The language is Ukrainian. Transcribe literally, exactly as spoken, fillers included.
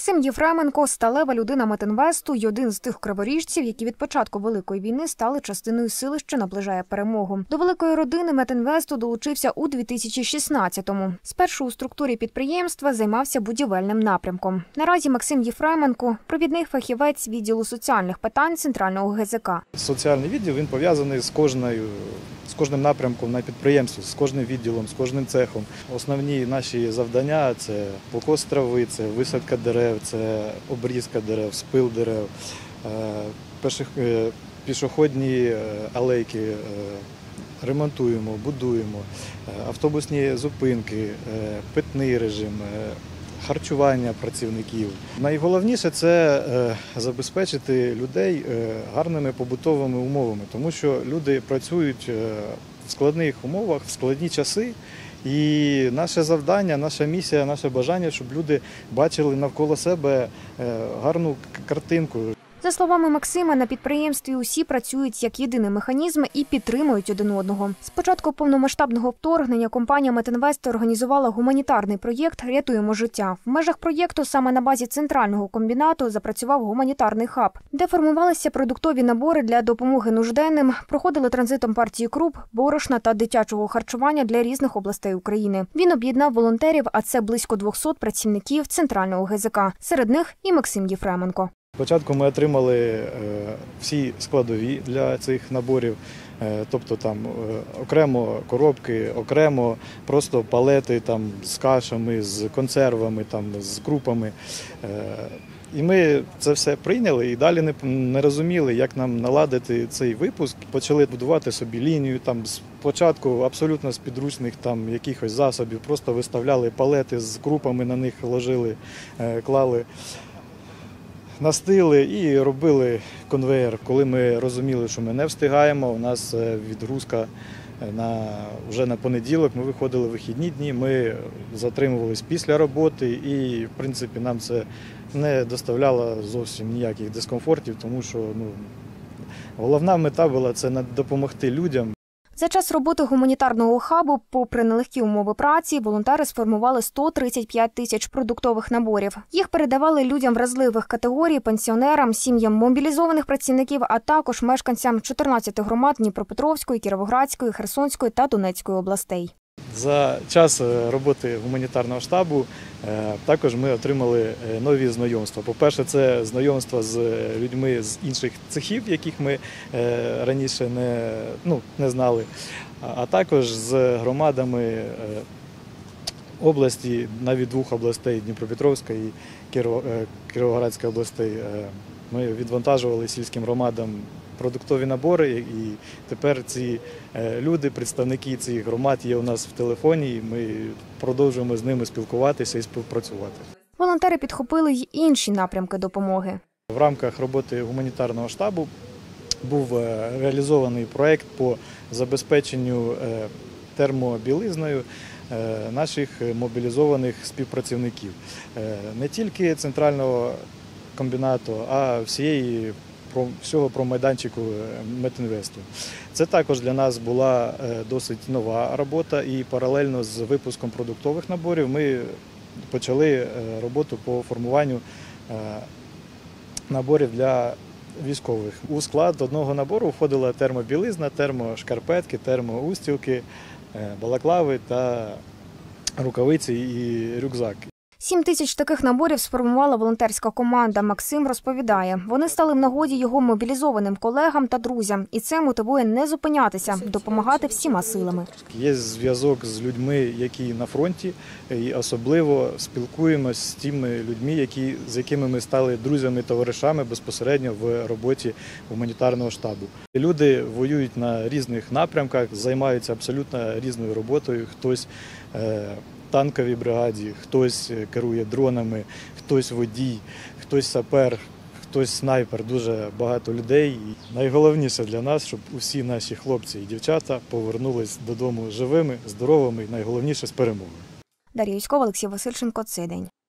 Максим Єфременко – сталева людина Метинвесту й один з тих криворіжців, які від початку Великої війни стали частиною сили, що наближає перемогу. До великої родини Метинвесту долучився у дві тисячі шістнадцятому. Спершу у структурі підприємства займався будівельним напрямком. Наразі Максим Єфременко – провідний фахівець відділу соціальних питань Центрального ге зет ка. Соціальний відділ він пов'язаний з кожною, з кожним напрямком на підприємстві, з кожним відділом, з кожним цехом. Основні наші завдання – це покос трави, це висадка дерев, це обрізка дерев, спил дерев, пішохідні алейки ремонтуємо, будуємо, автобусні зупинки, питний режим, харчування працівників. Найголовніше – це забезпечити людей гарними побутовими умовами, тому що люди працюють в складних умовах, в складні часи. І наше завдання, наша місія, наше бажання, щоб люди бачили навколо себе гарну картинку. За словами Максима, на підприємстві усі працюють як єдиний механізм і підтримують один одного. З початку повномасштабного вторгнення компанія Метинвест організувала гуманітарний проєкт «Рятуємо життя». В межах проєкту саме на базі центрального комбінату запрацював гуманітарний хаб, де формувалися продуктові набори для допомоги нужденним, проходили транзитом партії круп, борошна та дитячого харчування для різних областей України. Він об'єднав волонтерів, а це близько двохсот працівників Центрального ге зет ка. Серед них і Максим Єфременко. Спочатку ми отримали всі складові для цих наборів, тобто там окремо коробки, окремо просто палети там, з кашами, з консервами, там, з крупами. І ми це все прийняли і далі не, не розуміли, як нам наладити цей випуск. Почали будувати собі лінію, там спочатку абсолютно з підручних там, якихось засобів, просто виставляли палети з крупами, на них ложили, клали. Настили і робили конвеєр. Коли ми розуміли, що ми не встигаємо, у нас відгрузка на, вже на понеділок, ми виходили в вихідні дні, ми затримувалися після роботи і, в принципі, нам це не доставляло зовсім ніяких дискомфортів, тому що ну, головна мета була – це допомогти людям. За час роботи гуманітарного хабу, попри нелегкі умови праці, волонтери сформували сто тридцять п'ять тисяч продуктових наборів. Їх передавали людям вразливих категорій, пенсіонерам, сім'ям мобілізованих працівників, а також мешканцям чотирнадцяти громад Дніпропетровської, Кіровоградської, Херсонської та Донецької областей. За час роботи гуманітарного штабу також ми отримали нові знайомства. По-перше, це знайомства з людьми з інших цехів, яких ми раніше не, ну, не знали, а також з громадами області, навіть двох областей – Дніпропетровська і Кіровоградська областей. Ми відвантажували сільським громадам продуктові набори, і тепер ці люди, представники цих громад є у нас в телефоні, і ми продовжуємо з ними спілкуватися і співпрацювати. Волонтери підхопили й інші напрямки допомоги. В рамках роботи гуманітарного штабу був реалізований проєкт по забезпеченню термобілизною наших мобілізованих співпрацівників. Не тільки центрального комбінату, а всієї всього промайданчику Метинвесту. Це також для нас була досить нова робота, і паралельно з випуском продуктових наборів ми почали роботу по формуванню наборів для військових. У склад одного набору входила термобілизна, термошкарпетки, термоустілки, балаклави та рукавиці і рюкзак. Сім тисяч таких наборів сформувала волонтерська команда. Максим розповідає, вони стали в нагоді його мобілізованим колегам та друзям. І це мотивує не зупинятися, допомагати всіма силами. Є зв'язок з людьми, які на фронті, і особливо спілкуємося з тими людьми, які, з якими ми стали друзями-товаришами безпосередньо в роботі гуманітарного штабу. Люди воюють на різних напрямках, займаються абсолютно різною роботою. Хтось танковій бригаді, хтось керує дронами, хтось водій, хтось сапер, хтось снайпер, дуже багато людей. І найголовніше для нас, щоб усі наші хлопці і дівчата повернулись додому живими, здоровими і найголовніше з перемогою. Дар'я Юськова, Олексій Васильченко. Цей день.